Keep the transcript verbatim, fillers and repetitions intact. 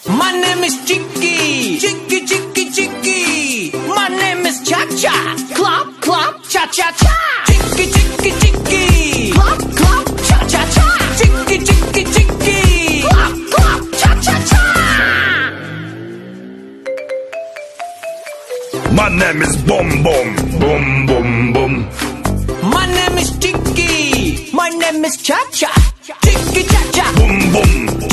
My name is Chicky. Chicky, Chicky, Chicky. My name is Cha-Cha. Clap, clap, cha-cha-cha. Chicky, Chicky, Chicky. Clap, clap, cha-cha-cha. Chicky, Chicky, Chicky. Clap, clap, cha-cha-cha. My name is Boom Boom. Boom Boom Boom. My name is Chicky. My name is Cha-Cha. Chicky, Cha-Cha. Boom Boom.